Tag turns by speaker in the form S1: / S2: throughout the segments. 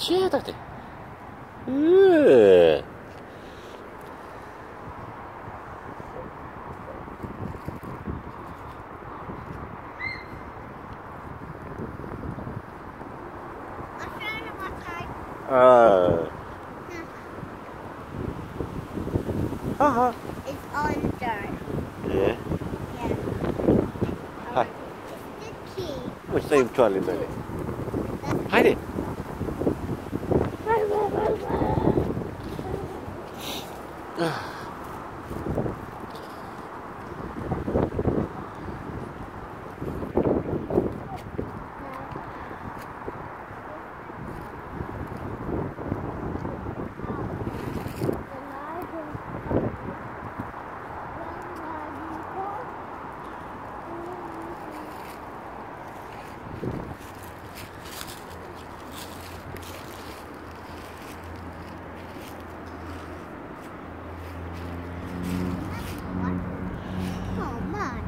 S1: Siedate. Haha.
S2: It's on there.
S1: Yeah.
S2: Yeah.
S1: Hai.
S2: It's the key.
S1: Mă, stai în picioarele mele. Haide.
S2: Oh, man.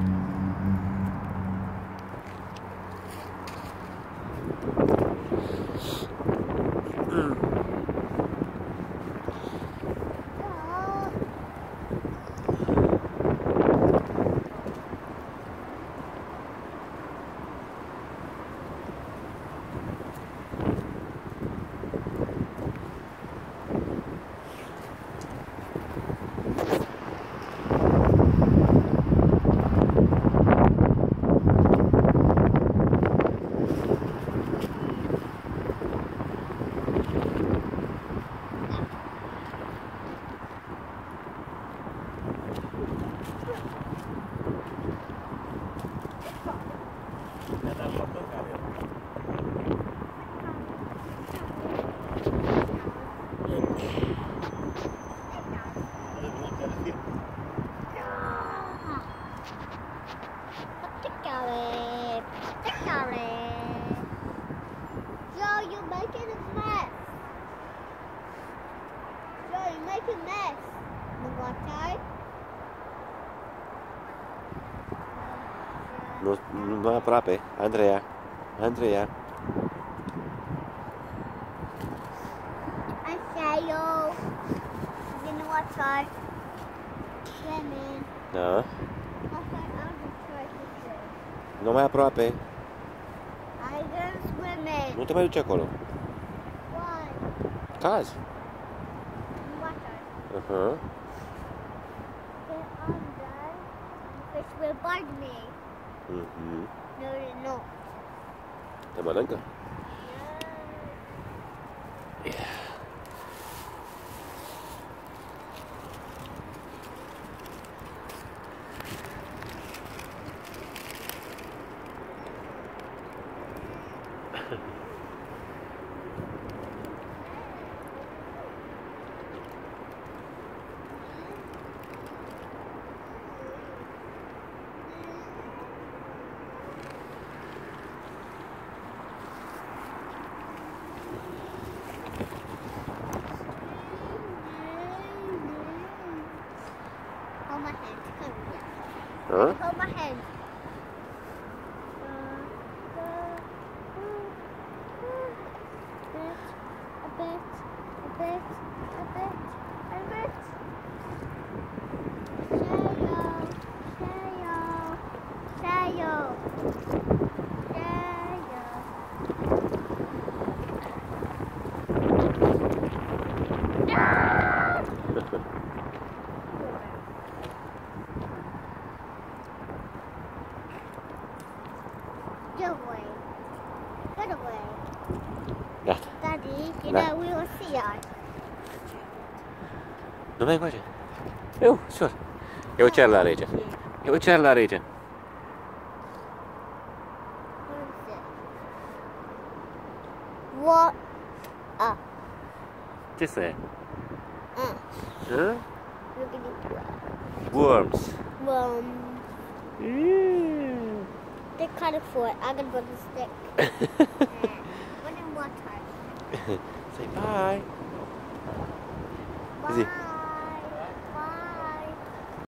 S2: Joe, you're making a mess. Joe, you're making a mess. The water.
S1: Nu aproape. Andreea. Andreea.
S2: I say you. In the water. Swimming.
S1: Da.
S2: I'm
S1: Nu mai aproape.
S2: going swimming.
S1: Nu te mai duci acolo.
S2: Why?
S1: Cazi.
S2: In water.
S1: Aha.
S2: Get under. The fish will bite me.
S1: Mhm.
S2: No, no.
S1: Te mănâncă? Yeah.
S2: Hold my hand. Come here.
S1: Huh?
S2: Hold my hand. A bit. Get away. Get away.
S1: Gata.
S2: Daddy, you
S1: Da.
S2: know we will see us.
S1: Nu mai încoace. Eu, ușor. Eu cer la rege. Eu cer la rege.
S2: What? Ah.
S1: Ce să e?
S2: Ah.
S1: Hă?
S2: Look at it.
S1: Worms.
S2: They kind of for it. I'm gonna put the stick. Put in water.
S1: Say bye.
S2: Bye.